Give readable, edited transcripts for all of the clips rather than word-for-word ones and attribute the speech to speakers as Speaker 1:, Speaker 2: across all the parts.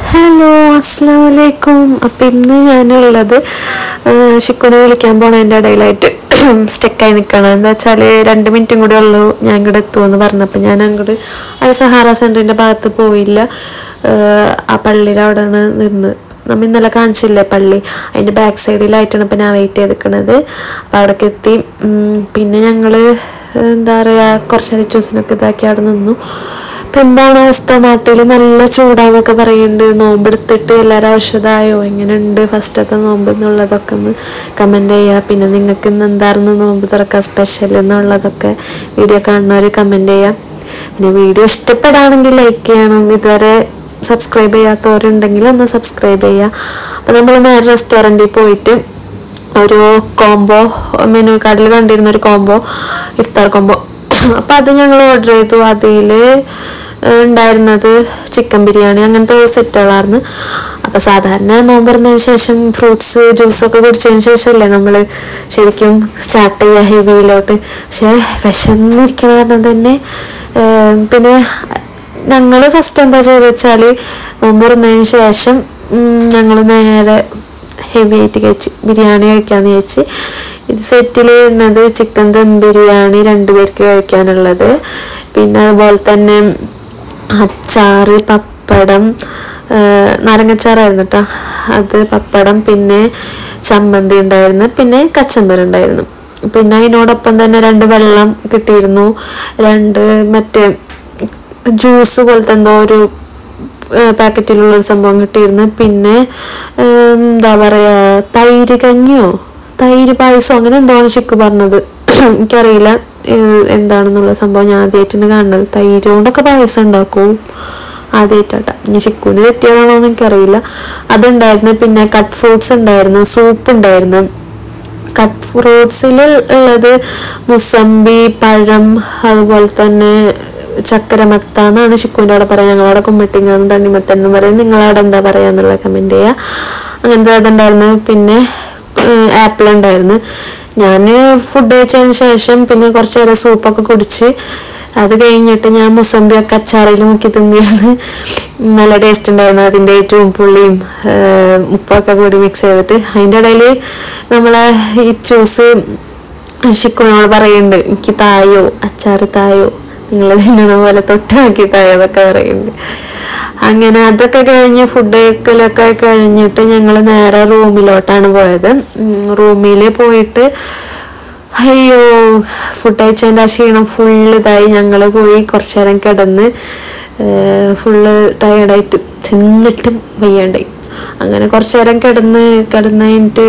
Speaker 1: Hello, അസ്സലാമു അലൈക്കും. അപ്പം ഇന്ന് ഞാനുള്ളത് ഷിക്കുനെ വിളിക്കാൻ പോണതിൻ്റെ ഇടയിലായിട്ട് സ്റ്റെക്കായി നിൽക്കണം. എന്താ വെച്ചാൽ 2 മിനിറ്റും കൂടെ ഉള്ളൂ ഞാൻ ഇങ്ങോട്ട് എത്തുമെന്ന് പറഞ്ഞപ്പോൾ ഞാൻ അങ്ങോട്ട് സഹാറ സെൻറ്ററിൻ്റെ ഭാഗത്ത് പോയില്ല. ആ പള്ളിയുടെ അവിടെയാണ് നിന്ന്. നമ്മൾ ഇന്നലെ കാണിച്ചില്ലേ പള്ളി, അതിൻ്റെ ബാക്ക് സൈഡിലായിട്ടാണ് ഇപ്പം ഞാൻ വെയിറ്റ് ചെയ്ത് നിൽക്കുന്നത്. അപ്പം അവിടേക്ക് എത്തി. പിന്നെ ഞങ്ങൾ എന്താ പറയുക, കുറച്ച് നേരം ജ്യൂസിനൊക്കെ ഇതാക്കി അവിടെ നിന്നു. ഇപ്പം എന്താണ് അവസ്ഥ, നാട്ടിൽ നല്ല ചൂടാന്നൊക്കെ പറയുന്നുണ്ട്. നോമ്പെടുത്തിട്ട് എല്ലാവരും ഔഷധമായോ, എങ്ങനെയുണ്ട് ഫസ്റ്റത്തെ നോമ്പ് എന്നുള്ളതൊക്കെ ഒന്ന് കമൻറ്റ് ചെയ്യുക. പിന്നെ നിങ്ങൾക്ക് ഇന്ന് എന്തായിരുന്നു നോമ്പ് തുറക്കാൻ സ്പെഷ്യൽ എന്നുള്ളതൊക്കെ വീഡിയോ കാണുന്നവർ കമൻറ്റ് ചെയ്യുക. പിന്നെ വീഡിയോ ഇഷ്ടപ്പെടുകയാണെങ്കിൽ ലൈക്ക് ചെയ്യണം. ഇതുവരെ സബ്സ്ക്രൈബ് ചെയ്യാത്തവരുണ്ടെങ്കിൽ ഒന്ന് സബ്സ്ക്രൈബ് ചെയ്യുക. അപ്പോൾ നമ്മൾ നേരെ റെസ്റ്റോറൻറ്റിൽ പോയിട്ട് ഒരു കോംബോ, മെനു കാർഡിൽ കണ്ടിരുന്ന ഒരു കോംബോ, ഇഫ്താർ കോംബോ, അപ്പം അത് ഞങ്ങൾ ഓർഡർ ചെയ്തു. അതിൽ ഉണ്ടായിരുന്നത് ചിക്കൻ ബിരിയാണി, അങ്ങനത്തെ സെറ്റുകളായിരുന്നു. അപ്പം സാധാരണ നോമ്പറിനതിന് ശേഷം ഫ്രൂട്ട്സ് ജ്യൂസൊക്കെ കുടിച്ചതിന് ശേഷമല്ലേ നമ്മൾ ശരിക്കും സ്റ്റാർട്ട് ചെയ്യുക ഹെവിയിലോട്ട്. പക്ഷേ വിശന്നിരിക്കണ കാരണം തന്നെ പിന്നെ ഞങ്ങൾ ഫസ്റ്റ് എന്താ ചെയ്തെന്ന് വെച്ചാൽ നോമ്പറിനതിന് ശേഷം ഞങ്ങൾ നേരെ ഹെവി ആയിട്ട് കഴിച്ച് ബിരിയാണി കഴിക്കാമെന്ന് ചോദിച്ച്. ഇത് സെറ്റിൽ വരുന്നത് ചിക്കൻ ദം ബിരിയാണി 2 പേർക്ക് കഴിക്കാനുള്ളത്. പിന്നെ അതുപോലെ തന്നെ അച്ചാറ്, പപ്പടം, നാരങ്ങച്ചാറായിരുന്നു കേട്ടോ അത്, പപ്പടം, പിന്നെ ചമ്മന്തി ഉണ്ടായിരുന്നു, പിന്നെ കച്ചമ്പർ ഉണ്ടായിരുന്നു. പിന്നെ അതിനോടൊപ്പം തന്നെ 2 വെള്ളം കിട്ടിയിരുന്നു, 2 മറ്റേ ജ്യൂസ് പോലത്തെ എന്തോ ഒരു പാക്കറ്റിലുള്ളൊരു സംഭവം കിട്ടിയിരുന്നു. പിന്നെ എന്താ പറയുക, തൈര് കഞ്ഞിയോ തൈര് പായസം അങ്ങനെ എന്താണ് ഷിക്കു പറഞ്ഞത്, എനിക്കറിയില്ല എന്താണെന്നുള്ള സംഭവം. ഞാൻ ആദ്യമായിട്ടാണ് കാണുന്നത്. തൈര് കൊണ്ടൊക്കെ പായസം ഉണ്ടാക്കും ആദ്യമായിട്ടാട്ടാ. ഇനി ഷിക്കുവിന് തെറ്റിയതാണോ എന്ന് എനിക്കറിയില്ല. അതുണ്ടായിരുന്നു. പിന്നെ കട്ട് ഫ്രൂട്ട്സ് ഉണ്ടായിരുന്നു, സൂപ്പ് ഉണ്ടായിരുന്നു. കട്ട് ഫ്രൂട്ട്സിൽ ഉള്ളത് മുസമ്പി, പഴം, അതുപോലെ തന്നെ ചക്കരമത്ത എന്നാണ് ഷിക്കുവിൻ്റെ അവിടെ പറയാം. ഞങ്ങളവിടെ കുമ്മിട്ടിങ്ങാന്ന് തണ്ണിമത്തന്നും പറയും. നിങ്ങളവിടെ എന്താ പറയുക എന്നുള്ള കമൻറ്റ് ചെയ്യുക. അങ്ങനത്തെ അതുണ്ടായിരുന്നു. പിന്നെ ആപ്പിൾ ഉണ്ടായിരുന്നു. ഞാൻ ഫുഡ് കഴിച്ചതിന് ശേഷം പിന്നെ കുറച്ച് നേരം സൂപ്പൊക്കെ കുടിച്ച് അത് കഴിഞ്ഞിട്ട് ഞാൻ മുസമ്പിയൊക്കെ അച്ചാറിൽ മുക്കി തിന്നിരുന്നു. നല്ല ടേസ്റ്റ് ഉണ്ടായിരുന്നു. അതിൻ്റെ ഏറ്റവും പുള്ളിയും ഉപ്പൊക്കെ കൂടി മിക്സ് ചെയ്തിട്ട്. അതിൻ്റെ ഇടയിൽ നമ്മളെ ഈ ജ്യൂസ് ഷിക്കുവിനോട് പറയുന്നുണ്ട്, എനിക്ക് തായോ അച്ചാറ് തായോ, നിങ്ങൾ തിന്നണ പോലെ തൊട്ട് നോക്കി തായോ എന്നൊക്കെ പറയുന്നുണ്ട്. അങ്ങനെ അതൊക്കെ കഴിഞ്ഞ് ഫുഡ് കഴിക്കലൊക്കെ കഴിഞ്ഞിട്ട് ഞങ്ങൾ നേരെ റൂമിലോട്ടാണ് പോയത്. റൂമിൽ പോയിട്ട് അയ്യോ ഫുഡ് കഴിച്ചതിൻ്റെ ആ ക്ഷീണം ഫുള്ള് ഇതായി. ഞങ്ങൾ പോയി കുറച്ച് നേരം കിടന്ന് ഫുള്ള് ടയേർഡായിട്ട് തിന്നിട്ടും വയ്യാണ്ടായി. അങ്ങനെ കുറച്ച് നേരം കിടന്ന് കഴിഞ്ഞിട്ട്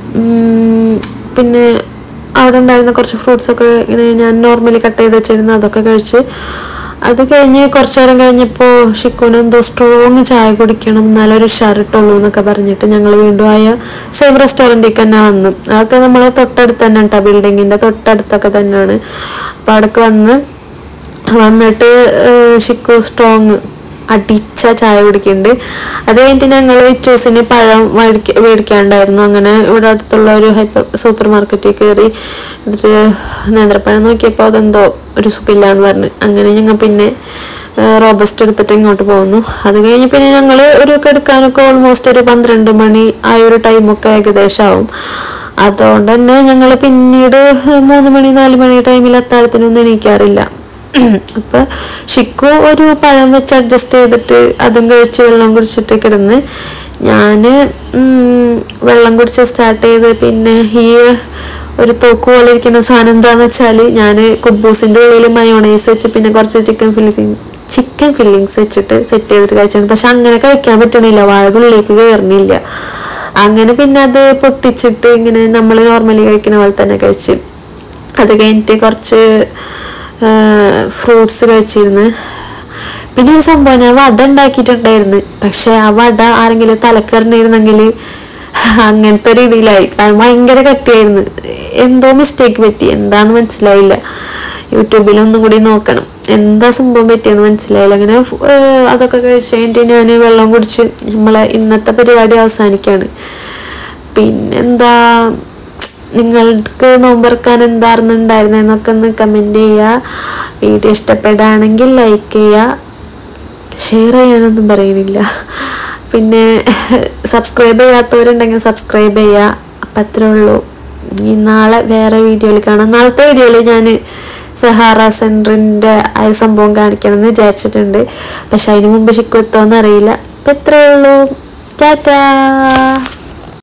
Speaker 1: പിന്നെ അവിടെ ഉണ്ടായിരുന്ന കുറച്ച് ഫ്രൂട്ട്സൊക്കെ ഇങ്ങനെ ഞാൻ നോർമലി കട്ട് ചെയ്ത് വെച്ചിരുന്നു, അതൊക്കെ കഴിച്ച്. അത് കഴിഞ്ഞ് കുറച്ച് നേരം കഴിഞ്ഞപ്പോൾ ഷിക്കുവിന് എന്തോ സ്ട്രോങ് ചായ കുടിക്കണം എന്നാലൊരു ഷർട്ടുള്ളൂ എന്നൊക്കെ പറഞ്ഞിട്ട് ഞങ്ങൾ വീണ്ടും ആയ സെയിം റെസ്റ്റോറൻറ്റിലേക്ക് തന്നെ വന്നു. അതൊക്കെ നമ്മൾ തൊട്ടടുത്ത് തന്നെ കേട്ടോ, ബിൽഡിങ്ങിൻ്റെ തൊട്ടടുത്തൊക്കെ തന്നെയാണ്. അപ്പം അവിടേക്ക് വന്നിട്ട് ഷിക്കു സ്ട്രോങ് അടിച്ച ചായ കുടിക്കുന്നുണ്ട്. അത് കഴിഞ്ഞിട്ട് ഞങ്ങൾ ജ്യൂസിന് പഴം മേടിക്കാണ്ടായിരുന്നു. അങ്ങനെ ഇവിടെ അടുത്തുള്ള ഒരു സൂപ്പർ മാർക്കറ്റിൽ കയറി. എന്നിട്ട് നേന്ത്രപ്പഴം നോക്കിയപ്പോൾ അതെന്തോ ഒരു സുഖമില്ലാന്ന് പറഞ്ഞ് അങ്ങനെ ഞങ്ങൾ പിന്നെ റോബസ്റ്റ് എടുത്തിട്ട് ഇങ്ങോട്ട് പോകുന്നു. അത് കഴിഞ്ഞ് പിന്നെ ഞങ്ങൾ ഒരു കിടക്കാനൊക്കെ ഓൾമോസ്റ്റ് ഒരു 12 മണി ആ ഒരു ടൈമൊക്കെ ഏകദേശം ആവും. അതുകൊണ്ട് തന്നെ ഞങ്ങൾ പിന്നീട് 3 മണി 4 മണി ടൈമിൽ അത്താഴത്തിനൊന്നും എണീക്കാറില്ല. അപ്പം ഷിക്കു ഒരു പഴം വെച്ച് അഡ്ജസ്റ്റ് ചെയ്തിട്ട് അതും കഴിച്ച് വെള്ളം കുടിച്ചിട്ട് കിടന്ന്. ഞാൻ വെള്ളം കുടിച്ച് സ്റ്റാർട്ട് ചെയ്ത് പിന്നെ ഈ ഒരു തോക്ക് പോലെ ഇരിക്കുന്ന സാധനം എന്താണെന്ന് വെച്ചാൽ ഞാൻ കുബൂസിൻ്റെ ഉള്ളിൽ മയോണൈസ് വെച്ച് പിന്നെ കുറച്ച് ചിക്കൻ ഫില്ലിങ്സ് വെച്ചിട്ട് സെറ്റ് ചെയ്തിട്ട് കഴിച്ചിട്ടുണ്ട്. പക്ഷെ അങ്ങനെ കഴിക്കാൻ പറ്റണില്ല, വായുടെ ഉള്ളിലേക്ക് കയറുന്നില്ല. അങ്ങനെ പിന്നെ അത് പൊട്ടിച്ചിട്ട് ഇങ്ങനെ നമ്മൾ നോർമലി കഴിക്കുന്ന പോലെ തന്നെ കഴിച്ച്. അത് കഴിഞ്ഞിട്ട് കുറച്ച് ഫ്രൂട്ട്സ് കഴിച്ചിരുന്നു. പിന്നെ ഒരു സംഭവം, ഞാൻ വട ഉണ്ടാക്കിയിട്ടുണ്ടായിരുന്നു. പക്ഷെ ആ വട ആരെങ്കിലും തലക്കറിഞ്ഞിരുന്നെങ്കിൽ അങ്ങനത്തെ രീതിയിലായി. കാരണം ഭയങ്കര കട്ടിയായിരുന്നു. എന്തോ മിസ്റ്റേക്ക് പറ്റി, എന്താന്ന് മനസ്സിലായില്ല. യൂട്യൂബിലൊന്നും കൂടി നോക്കണം എന്താ സംഭവം പറ്റിയെന്ന് മനസ്സിലായില്ല. അങ്ങനെ അതൊക്കെ കഴിച്ച് കഴിഞ്ഞിട്ട് ഞാൻ വെള്ളം കുടിച്ച് നമ്മളെ ഇന്നത്തെ പരിപാടി അവസാനിക്കുകയാണ്. പിന്നെന്താ, നിങ്ങൾക്ക് നോമ്പറക്കാൻ എന്തായിരുന്നു ഉണ്ടായിരുന്നതെന്നൊക്കെ ഒന്ന് കമൻറ്റ് ചെയ്യുക. വീഡിയോ ഇഷ്ടപ്പെടുകയാണെങ്കിൽ ലൈക്ക് ചെയ്യുക. ഷെയർ ചെയ്യാനൊന്നും പറയുന്നില്ല. പിന്നെ സബ്സ്ക്രൈബ് ചെയ്യാത്തവരുണ്ടെങ്കിൽ സബ്സ്ക്രൈബ് ചെയ്യുക. അപ്പം അത്രേ ഉള്ളൂ. ഇനി നാളെ വേറെ വീഡിയോയിൽ കാണാം. നാളത്തെ വീഡിയോയിൽ ഞാൻ സഹാറ സെൻറ്ററിൻ്റെ ആ സംഭവം കാണിക്കണമെന്ന് വിചാരിച്ചിട്ടുണ്ട്. പക്ഷെ അതിന് മുമ്പ് ഷിക്കു എത്തുമോയെന്ന് അറിയില്ല. അപ്പം ഇത്രയേ ഉള്ളൂ. ടാറ്റാ.